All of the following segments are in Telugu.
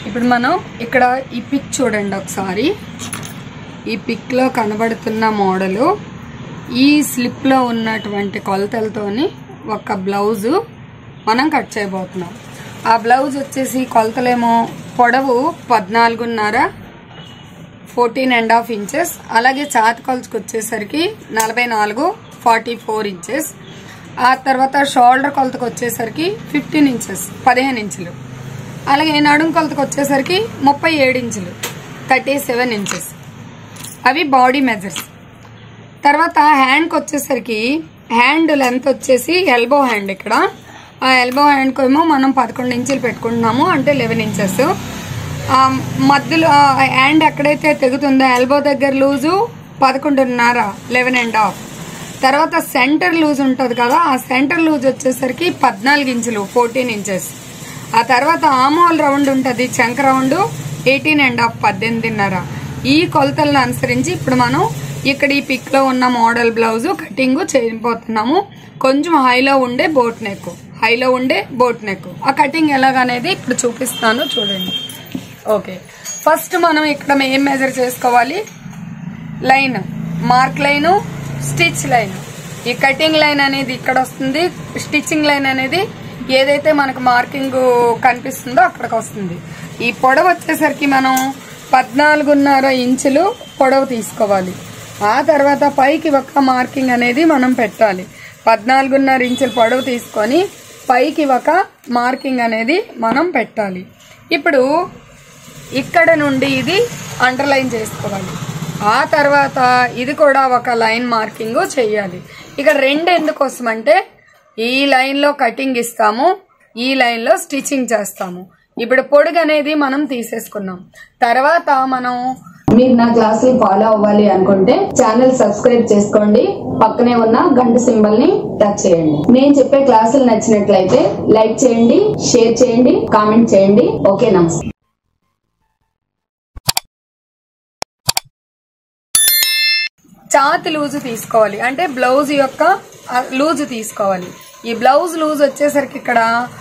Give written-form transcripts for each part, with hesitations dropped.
ఇప్పుడు మనం ఇక్కడ ఈ పిక్ చూడండి ఒకసారి. ఈ పిక్లో కనబడుతున్న మోడలు ఈ స్లిప్లో ఉన్నటువంటి కొలతలతోని ఒక బ్లౌజు మనం కట్ చేయబోతున్నాం. ఆ బ్లౌజ్ వచ్చేసి కొలతలేమో పొడవు 14.5 14.5 ఇంచెస్, అలాగే ఛాతి కొలతకు వచ్చేసరికి 44 44 ఇంచెస్. ఆ తర్వాత షోల్డర్ కొలతకు వచ్చేసరికి 15 ఇంచెస్ 15 ఇంచులు, అలాగే నడుం కొలతకు వచ్చేసరికి 37 ఇంచులు 37 ఇంచెస్. అవి బాడీ మెజర్స్. తర్వాత హ్యాండ్కి వచ్చేసరికి హ్యాండ్ లెంత్ వచ్చేసి ఎల్బో హ్యాండ్. ఇక్కడ ఆ ఎల్బో హ్యాండ్కి ఏమో మనం 11 ఇంచులు పెట్టుకుంటున్నాము, అంటే 11 ఇంచెస్. మధ్యలో హ్యాండ్ ఎక్కడైతే తెగుతుందో ఎల్బో దగ్గర లూజు 11.5 11.5. తర్వాత సెంటర్ లూజ్ ఉంటుంది కదా, ఆ సెంటర్ లూజ్ వచ్చేసరికి 14 ఇంచులు 14 ఇంచెస్. ఆ తర్వాత ఆమోల్ రౌండ్ ఉంటుంది, చంక రౌండ్ 18.5 18.5. ఈ కొలతలను అనుసరించి ఇప్పుడు మనం ఇక్కడ ఈ పిక్ లో ఉన్న మోడల్ బ్లౌజ్ కటింగ్ చేయబోతున్నాము. కొంచెం హైలో ఉండే బోట్ నెక్. ఆ కటింగ్ ఎలాగనేది ఇప్పుడు చూపిస్తాను, చూడండి. ఓకే, ఫస్ట్ మనం ఇక్కడ ఏం మెజర్ చేసుకోవాలి? Line, mark line, stitch line. ఈ కటింగ్ లైన్ అనేది ఇక్కడ వస్తుంది, స్టిచ్చింగ్ లైన్ అనేది ఏదైతే మనకు మార్కింగ్ కనిపిస్తుందో అక్కడికి వస్తుంది. ఈ పొడవు వచ్చేసరికి మనం 14.5 ఇంచులు పొడవు తీసుకోవాలి. ఆ తర్వాత పైకి ఒక మార్కింగ్ అనేది మనం పెట్టాలి. 14.5 ఇంచులు పొడవు తీసుకొని పైకి ఒక మార్కింగ్ అనేది మనం పెట్టాలి. ఇప్పుడు ఇక్కడ నుండి ఇది అండర్లైన్ చేసుకోవాలి. ఆ తర్వాత ఇది కూడా ఒక లైన్ మార్కింగ్ చేయాలి. ఇక్కడ 2 ఎందుకోసం అంటే ఈ లైన్ లో కటింగ్ ఇస్తాము, ఈ లైన్ లో స్టిచ్చింగ్ చేస్తాము. ఇప్పుడు పొడుగు అనేది మనం తీసేసుకున్నాం. తర్వాత మనం మీరు నా క్లాసులు ఫాలో అవ్వాలి అనుకుంటే ఛానల్ సబ్స్క్రైబ్ చేసుకోండి, పక్కనే ఉన్న గంట సింబల్ ని టచ్ చేయండి. నేను చెప్పే క్లాసులు నచ్చినట్లయితే లైక్ చేయండి, షేర్ చేయండి, కామెంట్ చేయండి. ఓకే, నమస్తే. ఛాతి లూజు తీసుకోవాలి, అంటే బ్లౌజ్ యొక్క లూజు తీసుకోవాలి. ఈ బ్లౌజ్ లూజ్ వచ్చేసరికి ఇక్కడ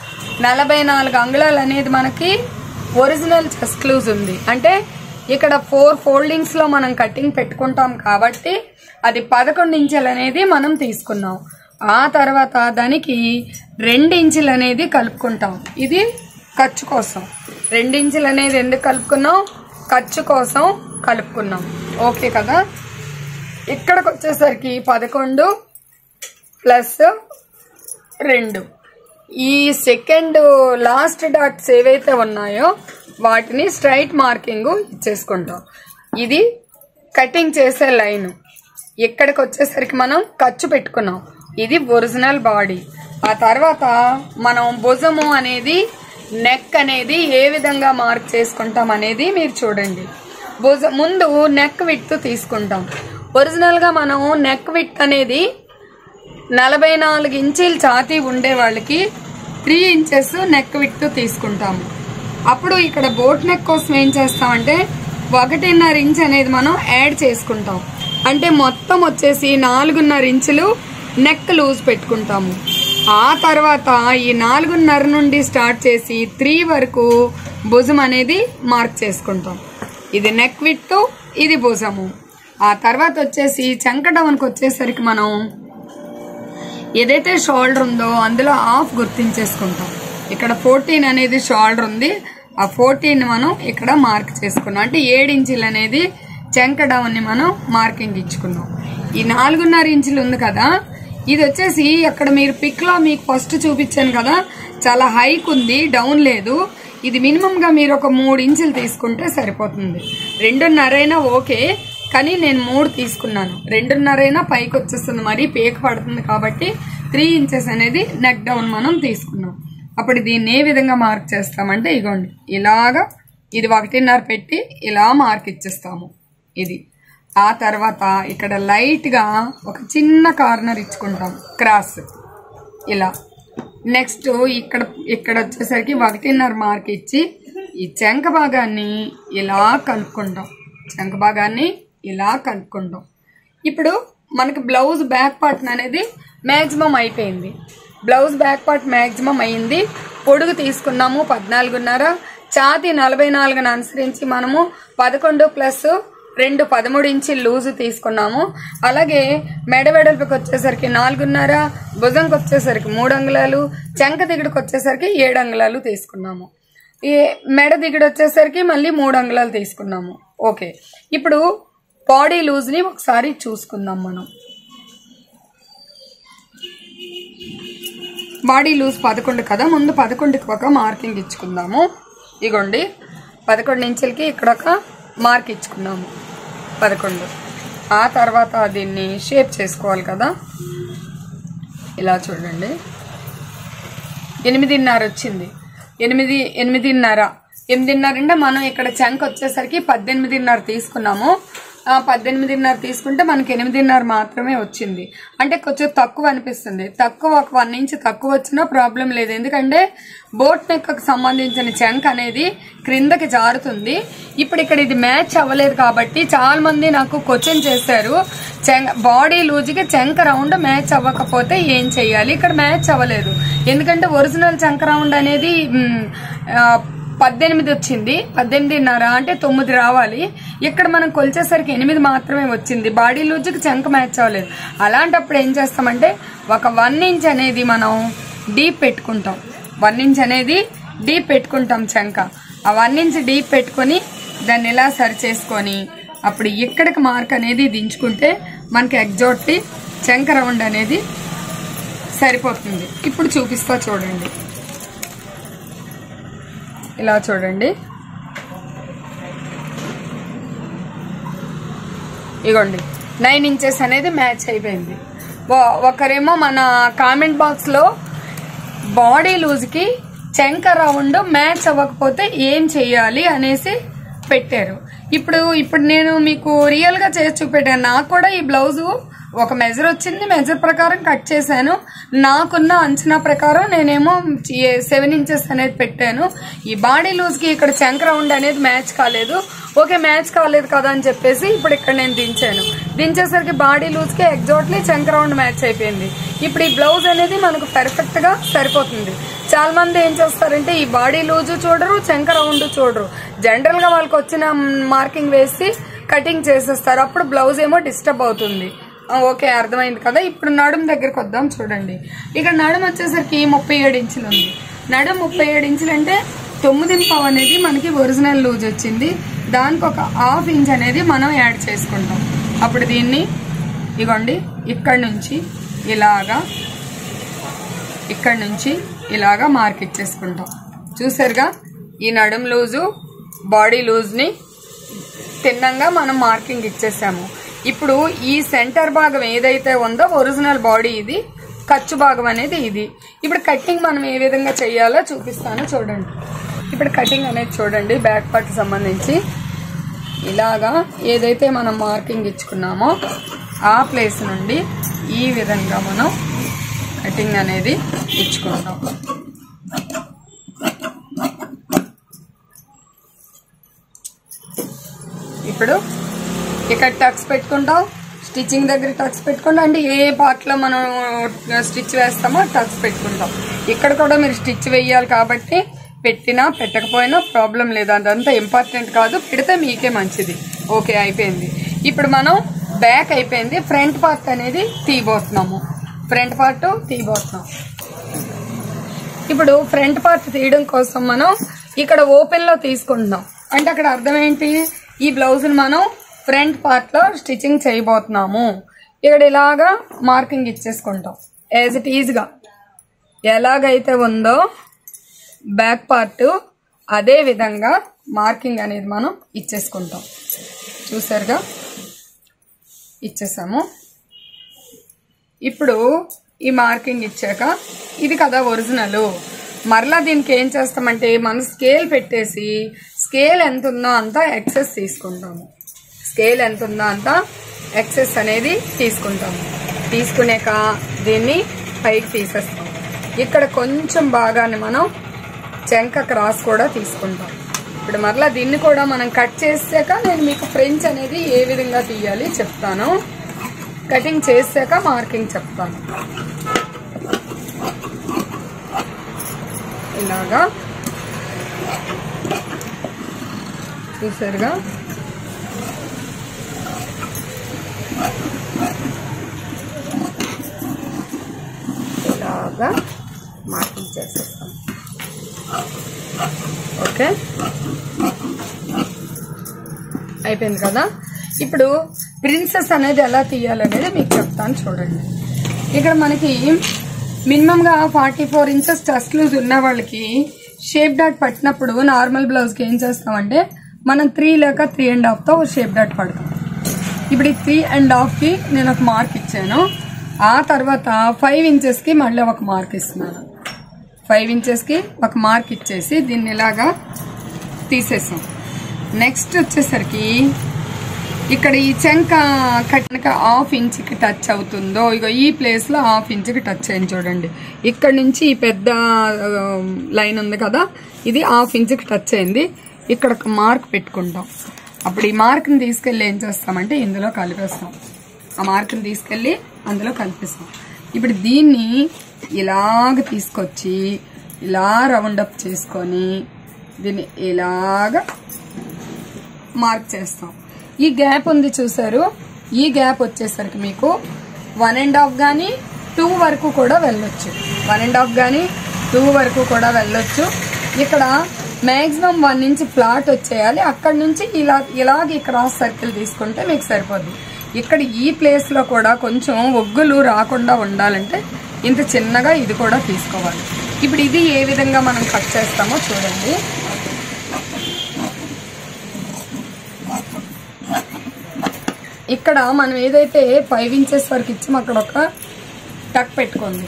44 అంగుళాలు అనేది మనకి ఒరిజినల్ చెస్ట్ లూజ్ ఉంది. అంటే ఇక్కడ 4 ఫోల్డింగ్స్ లో మనం కటింగ్ పెట్టుకుంటాం కాబట్టి అది 11 ఇంచులు అనేది మనం తీసుకున్నాం. ఆ తర్వాత దానికి 2 ఇంచులు అనేది కలుపుకుంటాం. ఇది ఖర్చు కోసం 2 ఇంచులు అనేది ఎందుకు కలుపుకున్నాం? ఖర్చు కోసం కలుపుకున్నాం. ఓకే కదా. ఇక్కడికి వచ్చేసరికి 11 ప్లస్ 2. ఈ సెకండ్ లాస్ట్ డాట్స్ ఏవైతే ఉన్నాయో వాటిని స్ట్రైట్ మార్కింగ్ ఇచ్చేసుకుంటాం. ఇది కటింగ్ చేసే లైన్. ఇక్కడికి వచ్చేసరికి మనం ఖర్చు పెట్టుకున్నాం. ఇది ఒరిజినల్ బాడీ. ఆ తర్వాత మనం భుజము అనేది, నెక్ అనేది ఏ విధంగా మార్క్ చేసుకుంటాం అనేది మీరు చూడండి. ముందు నెక్ విడ్త్ తీసుకుంటాం. ఒరిజినల్ గా మనం నెక్ విడ్త్ అనేది 44 ఇంచులు ఛాతీ ఉండే వాళ్ళకి 3 ఇంచెస్ నెక్ విడ్త్ తీసుకుంటాము. అప్పుడు ఇక్కడ బోట్ నెక్ కోసం ఏం చేస్తామంటే 1.5 ఇంచ్ అనేది మనం యాడ్ చేసుకుంటాం. అంటే మొత్తం వచ్చేసి 4.5 ఇంచులు నెక్ లూజ్ పెట్టుకుంటాము. ఆ తర్వాత ఈ 4.5 నుండి స్టార్ట్ చేసి 3 వరకు భుజం అనేది మార్క్ చేసుకుంటాం. ఇది నెక్ విడ్త్, ఇది భుజము. ఆ తర్వాత వచ్చేసి చంక డౌన్కి వచ్చేసరికి మనం ఏదైతే షోల్డర్ ఉందో అందులో హాఫ్ గుర్తించేసుకుంటాం. ఇక్కడ 14 అనేది షోల్డర్ ఉంది, ఆ 14 మనం ఇక్కడ మార్క్ చేసుకున్నాం. అంటే 7 ఇంచులు అనేది చంక డౌన్ ని మనం మార్కింగ్ ఇచ్చుకున్నాం. ఈ 4.5 ఇంచులు ఉంది కదా, ఇది వచ్చేసి అక్కడ మీరు పిక్ లో మీకు ఫస్ట్ చూపించాను కదా, చాలా హైక్ ఉంది, డౌన్ లేదు. ఇది మినిమం గా మీరు ఒక 3 ఇంచులు తీసుకుంటే సరిపోతుంది. 2.5 అయినా ఓకే, కానీ నేను 3 తీసుకున్నాను. 2.5 అయినా పైకి వచ్చేస్తుంది, మరి పేక పడుతుంది కాబట్టి 3 ఇంచెస్ అనేది నెక్ డౌన్ మనం తీసుకున్నాం. అప్పుడు దీన్ని ఏ విధంగా మార్క్ చేస్తామంటే ఇగోండి ఇలాగా, ఇది 1.5 పెట్టి ఇలా మార్క్ ఇచ్చేస్తాము. ఇది ఆ తర్వాత ఇక్కడ లైట్ గా ఒక చిన్న కార్నర్ ఇచ్చుకుంటాం క్రాస్ ఇలా. నెక్స్ట్ ఇక్కడ వచ్చేసరికి 1.5 మార్క్ ఇచ్చి ఈ చంక భాగాన్ని ఇలా కలుపుకుంటాం. చంక భాగాన్ని ఇలా కలుపుకుంటాం. ఇప్పుడు మనకి బ్లౌజ్ బ్యాక్ పార్ట్ అనేది మ్యాక్సిమం అయిపోయింది. బ్లౌజ్ బ్యాక్ పార్ట్ మ్యాక్సిమం అయింది. పొడుగు తీసుకున్నాము 14.5, ఛాతీ 44ని అనుసరించి మనము 11 ప్లస్ 2 13 ఇంచులు లూజు తీసుకున్నాము. అలాగే మెడ వెడల్పుకి వచ్చేసరికి 4.5, భుజంకి వచ్చేసరికి 3 అంగుళాలు, చంక దిగుడుకి వచ్చేసరికి 7 అంగుళాలు తీసుకున్నాము. ఈ మెడ దిగుడు వచ్చేసరికి మళ్ళీ 3 అంగుళాలు తీసుకున్నాము. ఓకే, ఇప్పుడు బాడీ లూజ్ని ఒకసారి చూసుకుందాం. మనం బాడీ లూజ్ 11 కదా, ముందు 11కి ఒక మార్కింగ్ ఇచ్చుకుందాము. ఇగోండి 11 ఇంచులకి ఇక్కడ ఒక మార్క్ ఇచ్చుకున్నాము 11. ఆ తర్వాత దీన్ని షేప్ చేసుకోవాలి కదా. ఇలా చూడండి 8.5 వచ్చింది. 8.5 అంటే మనం ఇక్కడ చంక వచ్చేసరికి 18.5 తీసుకున్నాము. 18.5 తీసుకుంటే మనకి 8.5 మాత్రమే వచ్చింది. అంటే కొంచెం తక్కువ అనిపిస్తుంది. తక్కువ ఒక 1 ఇంచ్ తక్కువ వచ్చినా ప్రాబ్లం లేదు, ఎందుకంటే బోట్ నెక్కు సంబంధించిన చంక అనేది క్రిందకి జారుతుంది. ఇప్పుడు ఇక్కడ ఇది మ్యాచ్ అవ్వలేదు కాబట్టి చాలా మంది నాకు క్వశ్చన్ చేశారు, బాడీ లూజ్కి చంక రౌండ్ మ్యాచ్ అవ్వకపోతే ఏం చెయ్యాలి. ఇక్కడ మ్యాచ్ అవ్వలేదు, ఎందుకంటే ఒరిజినల్ చంక రౌండ్ అనేది 18 వచ్చింది. 18.5 అంటే 9 రావాలి. ఇక్కడ మనం కొలిచేసరికి 8 మాత్రమే వచ్చింది. బాడీ లూజ్కి చంక మ్యాచ్ అవ్వలేదు. అలాంటప్పుడు ఏం చేస్తామంటే ఒక 1 ఇంచ్ అనేది మనం డీప్ పెట్టుకుంటాం. 1 ఇంచ్ అనేది డీప్ పెట్టుకుంటాం చంక. ఆ 1 ఇంచ్ డీప్ పెట్టుకొని దాన్ని ఇలా సరి చేసుకొని అప్పుడు ఇక్కడికి మార్క్ అనేది దించుకుంటే మనకి ఎగ్జాక్ట్లీ చంక రౌండ్ అనేది సరిపోతుంది. ఇప్పుడు చూపిస్తా చూడండి. ఇలా చూడండి, ఇగోండి 9 ఇంచెస్ అనేది మ్యాచ్ అయిపోయింది. ఒకరేమో మన కామెంట్ బాక్స్ లో బాడీ లూజ్ కి చంక రౌండ్ మ్యాచ్ అవ్వకపోతే ఏం చెయ్యాలి అనేసి పెట్టారు. ఇప్పుడు నేను మీకు రియల్ గా చేసి చూపెట్టాను. నాకు కూడా ఈ బ్లౌజు ఒక మెజర్ వచ్చింది, మెజర్ ప్రకారం కట్ చేశాను. నాకున్న అంచనా ప్రకారం నేనేమో 7 ఇంచెస్ అనేది పెట్టాను. ఈ బాడీ లూజ్ కి ఇక్కడ చంక రౌండ్ అనేది మ్యాచ్ కాలేదు. ఓకే, మ్యాచ్ కాలేదు కదా అని చెప్పేసి ఇప్పుడు ఇక్కడ నేను దించాను. దించేసరికి బాడీ లూజ్ కి ఎగ్జాక్ట్లీ చంక రౌండ్ మ్యాచ్ అయిపోయింది. ఇప్పుడు ఈ బ్లౌజ్ అనేది మనకు పర్ఫెక్ట్ గా సరిపోతుంది. చాలా మంది ఏం చేస్తారంటే ఈ బాడీ లూజ్ చూడరు, చంక రౌండ్ చూడరు. జనరల్ గా వాళ్ళకి వచ్చిన మార్కింగ్ వేసి కటింగ్ చేసేస్తారు. అప్పుడు బ్లౌజ్ ఏమో డిస్టర్బ్ అవుతుంది. ఓకే, అర్థమైంది కదా. ఇప్పుడు నడుము దగ్గరకు వద్దాం. చూడండి, ఇక్కడ నడుము వచ్చేసరికి 37 ఇంచులు ఉంది. నడుము 37 ఇంచులు అంటే 9.5 అనేది మనకి ఒరిజినల్ లూజ్ వచ్చింది. దానికి ఒక 1/2 ఇంచ్ అనేది మనం యాడ్ చేసుకుంటాం. అప్పుడు దీన్ని ఇగోండి ఇక్కడ నుంచి ఇలాగా మార్క్ ఇచ్చేసుకుంటాం. చూసారుగా, ఈ నడుము లూజు బాడీ లూజ్ని తిన్నంగా మనం మార్కింగ్ ఇచ్చేసాము. ఇప్పుడు ఈ సెంటర్ భాగం ఏదైతే ఉందో ఒరిజినల్ బాడీ ఇది, ఖర్చు భాగం అనేది ఇది. ఇప్పుడు కటింగ్ మనం ఏ విధంగా చేయాలో చూపిస్తాను చూడండి. ఇప్పుడు కటింగ్ అనేది చూడండి, బ్యాక్ పార్ట్ సంబంధించి ఇలాగా ఏదైతే మనం మార్కింగ్ ఇచ్చుకున్నామో ఆ ప్లేస్ నుండి ఈ విధంగా మనం కటింగ్ అనేది ఇచ్చుకుంటాం. ఇప్పుడు ఇక్కడ టక్స్ పెట్టుకుంటాం, స్టిచ్చింగ్ దగ్గర టక్స్ పెట్టుకుంటాం. అంటే ఏ పార్ట్ లో మనం స్టిచ్ వేస్తామో టక్స్ పెట్టుకుంటాం. ఇక్కడ కూడా మీరు స్టిచ్ వేయాలి కాబట్టి పెట్టినా పెట్టకపోయినా ప్రాబ్లం లేదు, అదంతా ఇంపార్టెంట్ కాదు. పెడితే మీకే మంచిది. ఓకే, అయిపోయింది. ఇప్పుడు మనం బ్యాక్ అయిపోయింది, ఫ్రంట్ పార్ట్ అనేది తీయబోతున్నాము. ఇప్పుడు ఫ్రంట్ పార్ట్ తీయడం కోసం మనం ఇక్కడ ఓపెన్ లో తీసుకుంటున్నాం. అంటే అక్కడ అర్థం ఏంటి, ఈ బ్లౌజ్ మనం ఫ్రంట్ పార్ట్ లో స్టిచ్చింగ్ చేయబోతున్నాము. ఇక్కడ ఇలాగా మార్కింగ్ ఇచ్చేసుకుంటాం. యాజ్ ఇట్ ఈజ్ గా ఎలాగైతే ఉందో బ్యాక్ పార్ట్ అదే విధంగా మార్కింగ్ అనేది మనం ఇచ్చేసుకుంటాం. చూసారుగా, ఇచ్చేసాము. ఇప్పుడు ఈ మార్కింగ్ ఇచ్చాక ఇది కదా ఒరిజినల్. మరలా దీనికి ఏం చేస్తామంటే మనం స్కేల్ పెట్టేసి స్కేల్ ఎంత ఉందో అంత ఎక్సెస్ తీసుకుంటాము. స్కేల్ ఎంత ఉందో అంత ఎక్సెస్ అనేది తీసుకుంటాము. తీసుకునేక దీన్ని పైకి తీసేస్తాం. ఇక్కడ కొంచెం భాగాన్ని మనం చంక క్రాస్ కూడా తీసుకుంటాం. ఇప్పుడు మరలా దీన్ని కూడా మనం కట్ చేసాక నేను మీకు ఫ్రెంచ్ అనేది ఏ విధంగా తీయాలి చెప్తాను. కటింగ్ చేసాక మార్కింగ్ చెప్తాను. ఇలాగా చూసారుగా ఇలాగా మార్కింగ్ చేసేస్తాం. ఓకే, అయిపోయింది కదా. ఇప్పుడు ప్రిన్సెస్ అనేది ఎలా తీయాలనేది మీకు చెప్తాను చూడండి. ఇక్కడ మనకి మినిమంగా 44 ఇంచెస్ చెస్ట్ లూజ్ ఉన్న వాళ్ళకి షేప్ డాట్ పట్టినప్పుడు నార్మల్ బ్లౌజ్కి ఏం చేస్తామంటే మనం 3 లేక 3.5తో షేప్ డాట్ పడతాం. ఇప్పుడు ఈ 3.5కి నేను ఒక మార్క్ ఇచ్చాను. ఆ తర్వాత 5 ఇంచెస్కి మళ్ళీ ఒక మార్క్ ఇస్తున్నాను. 5 ఇంచెస్కి ఒక మార్క్ ఇచ్చేసి దీన్ని ఇలాగా తీసేసాం. నెక్స్ట్ వచ్చేసరికి ఇక్కడ ఈ చెంక కనుక 1/2 ఇంచ్కి టచ్ అవుతుందో ఇగో ఈ ప్లేస్లో 1/2 ఇంచ్కి టచ్ అయింది చూడండి. ఇక్కడ నుంచి ఈ పెద్ద లైన్ ఉంది కదా, ఇది 1/2 ఇంచ్కి టచ్ అయింది. ఇక్కడ ఒక మార్క్ పెట్టుకుంటాం. అప్పుడు ఈ మార్క్ని తీసుకెళ్ళి ఏం చేస్తామంటే ఇందులో కలిపేస్తాం. ఆ మార్క్ని తీసుకెళ్ళి అందులో కలిపేస్తాం. ఇప్పుడు దీన్ని ఇలాగ తీసుకొచ్చి ఇలా రౌండప్ చేసుకొని దీన్ని ఇలాగ మార్క్ చేస్తాం. ఈ గ్యాప్ ఉంది చూసారు, ఈ గ్యాప్ వచ్చేసరికి మీకు 1.5 కానీ 2 వరకు కూడా వెళ్ళొచ్చు. 1.5 కానీ 2 వరకు కూడా వెళ్ళొచ్చు. ఇక్కడ మ్యాక్సిమం 1 ఇంచ్ ఫ్లాట్ వచ్చేయాలి. అక్కడ నుంచి ఇలాగ ఈ క్రాస్ సర్కిల్ తీసుకుంటే మీకు సరిపోద్ది. ఇక్కడ ఈ ప్లేస్లో కూడా కొంచెం ఒగ్గులు రాకుండా ఉండాలంటే ఇంత చిన్నగా ఇది కూడా తీసుకోవాలి. ఇప్పుడు ఇది ఏ విధంగా మనం కట్ చేస్తామో చూడండి. ఇక్కడ మనం ఏదైతే 5 ఇంచెస్ వరకు ఇచ్చామో అక్కడ ఒక టక్ పెట్టుకోండి.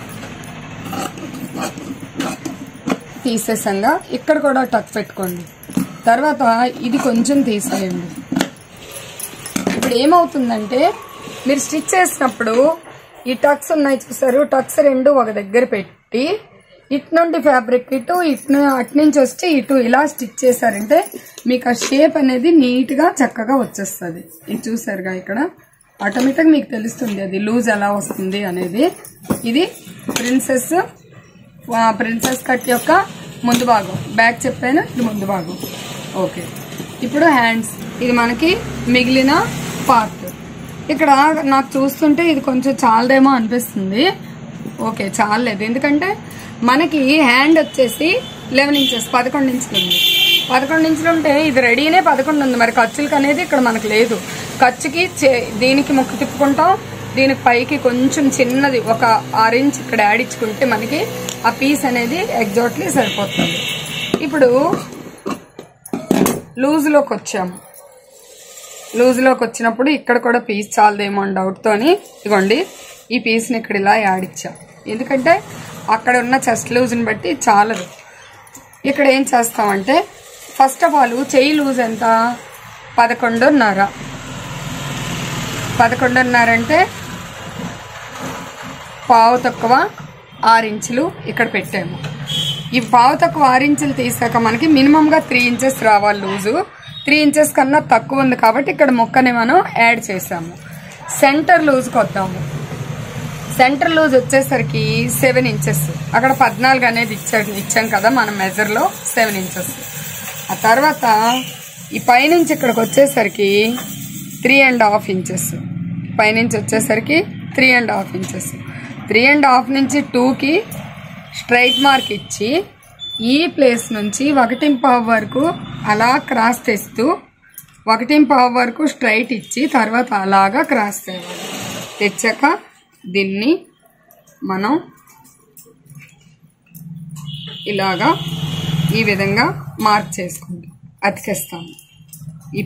తీసేసంగా ఇక్కడ కూడా టక్ పెట్టుకోండి. తర్వాత ఇది కొంచెం తీసేయండి. ఇప్పుడు ఏమవుతుందంటే మీరు స్టిచ్ చేసినప్పుడు ఈ టక్స్ ఉన్నాయి చూసారు, టక్స్ 2 ఒక దగ్గర పెట్టి ఇటు నుండి ఫ్యాబ్రిక్ ఇటు అటు నుంచి వచ్చి ఇటు ఇలా స్టిచ్ చేశారంటే మీకు ఆ షేప్ అనేది నీట్గా చక్కగా వచ్చేస్తుంది. ఇది చూసారుగా ఇక్కడ ఆటోమేటిక్గా మీకు తెలుస్తుంది అది లూజ్ ఎలా వస్తుంది అనేది. ఇది ప్రిన్సెస్ కట్ యొక్క ముందు భాగం. బ్యాక్ చెప్పాను, ఇది ముందు భాగం. ఓకే, ఇప్పుడు హ్యాండ్స్, ఇది మనకి మిగిలిన పార్ట్. ఇక్కడ నాకు చూస్తుంటే ఇది కొంచెం చాలదేమో అనిపిస్తుంది. ఓకే, చాలలేదు. ఎందుకంటే మనకి హ్యాండ్ వచ్చేసి 11 ఇంచెస్ 11 ఇంచులు ఉంది. 11 ఇంచులు ఉంటే ఇది రెడీనే 11 ఉంది. మరి ఖర్చులకి అనేది ఇక్కడ మనకు లేదు. ఖర్చుకి దీనికి ముక్కు తిప్పుకుంటాం, దీనికి పైకి కొంచెం చిన్నది ఒక 6 ఇంచ్ ఇక్కడ యాడ్ ఇచ్చుకుంటే మనకి ఆ పీస్ అనేది ఎగ్జాక్ట్లీ సరిపోతుంది. ఇప్పుడు లూజ్లోకి వచ్చాము. లూజ్లోకి వచ్చినప్పుడు ఇక్కడ కూడా పీస్ చాలదేమో అని డౌట్తోని ఇదిగోండి ఈ పీస్ని ఇక్కడ ఇలా యాడ్ ఇచ్చాం. ఎందుకంటే అక్కడ ఉన్న చెస్ట్ లూజ్ని బట్టి చాలదు. ఇక్కడ ఏం చేస్తామంటే ఫస్ట్ ఆఫ్ ఆల్ చెయ్యి లూజ్ ఎంత 11.5. 11.5 అంటే పావు తక్కువ 6 ఇంచులు ఇక్కడ పెట్టాము. ఈ పావు తక్కువ 6 ఇంచులు తీసాక మనకి మినిమంగా 3 ఇంచెస్ రావాలి లూజు. 3 ఇంచెస్ కన్నా తక్కువ ఉంది కాబట్టి ఇక్కడ ముక్కని మనం యాడ్ చేసాము. సెంటర్ లూజ్కి వద్దాము. సెంటర్ లూజ్ వచ్చేసరికి 7 ఇంచెస్. అక్కడ 14 అనేది ఇచ్చాం కదా మనం మెజర్లో 7 ఇంచెస్. ఆ తర్వాత ఈ పైనుంచి ఇక్కడికి వచ్చేసరికి 3.5 ఇంచెస్. పైనుంచి వచ్చేసరికి 3.5 ఇంచెస్. 3.5 నుంచి 2కి స్ట్రైట్ మార్క్ ఇచ్చి ఈ ప్లేస్ నుంచి 1.5 వరకు అలా క్రాస్ తెస్తూ 1.5 వరకు స్ట్రైట్ ఇచ్చి తర్వాత అలాగా క్రాస్ తేవాలి. తెచ్చాక దీన్ని మనం ఇలాగా ఈ విధంగా మార్క్ చేసుకుంటాం, అతికేస్తాము. ఈ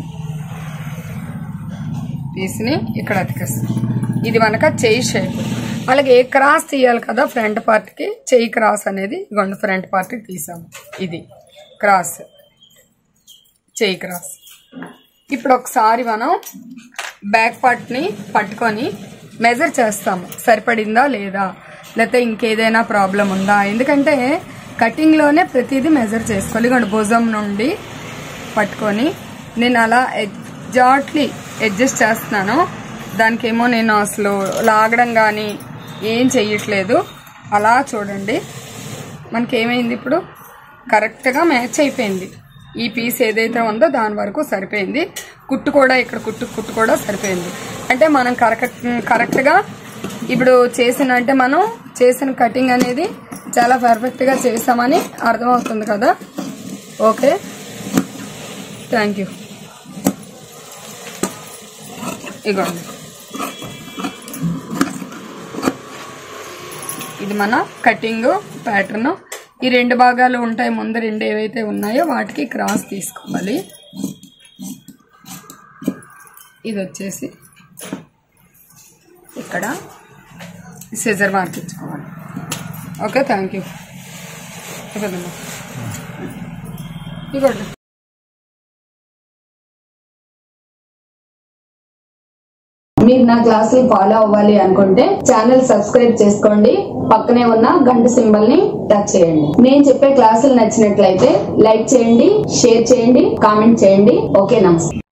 పీస్ని ఇక్కడ అతికేస్తాం. ఇది మనక చెయ్యి షేప్. అలాగే క్రాస్ తీయాలి కదా ఫ్రంట్ పార్ట్కి, చెయ్యి క్రాస్ అనేది ఇదిగోండి ఫ్రంట్ పార్ట్కి తీసాము. ఇది క్రాస్, చెయ్యి క్రాస్. ఇప్పుడు ఒకసారి మనం బ్యాక్ పార్ట్ని పట్టుకొని మెజర్ చేస్తాము, సరిపడిందా లేదా, లేకపోతే ఇంకేదైనా ప్రాబ్లం ఉందా. ఎందుకంటే కటింగ్లోనే ప్రతిదీ మెజర్ చేసుకోవాలి. ఇదిగోండి భుజం నుండి పట్టుకొని నేను అలా ఎగ్జాక్ట్లీ అడ్జస్ట్ చేస్తున్నాను. దానికేమో నేను అసలు లాగడం కానీ ఏం చెయ్యట్లేదు. అలా చూడండి మనకేమైంది, ఇప్పుడు కరెక్ట్గా మ్యాచ్ అయిపోయింది. ఈ పీస్ ఏదైతే ఉందో దాని వరకు సరిపోయింది. కుట్టు కూడా ఇక్కడ కుట్టు కూడా సరిపోయింది. అంటే మనం కరెక్ట్గా ఇప్పుడు మనం చేసిన కటింగ్ అనేది చాలా పర్ఫెక్ట్గా చేస్తామని అర్థమవుతుంది కదా. Okay, thank you. ఇగోండి, ఇది మన కటింగ్ ప్యాటర్న్. ఈ 2 భాగాలు ఉంటాయి, ముందు 2 ఏవైతే ఉన్నాయో వాటికి క్రాస్ తీసుకోవాలి. ఇది వచ్చేసి ఇక్కడ సిజర్ మార్క్ ఇచ్చుకోవాలి. Okay, thank you. ఇవ్వండి. మీరు నా క్లాసులు ఫాలో అవ్వాలి అనుకుంటే ఛానల్ సబ్స్క్రైబ్ చేసుకోండి. పక్కనే ఉన్న గంట సింబల్ ని టచ్ చేయండి. నేను చెప్పే క్లాసులు నచ్చినట్లయితే లైక్ చేయండి, షేర్ చేయండి, కామెంట్ చేయండి. ఓకే, నమస్తే.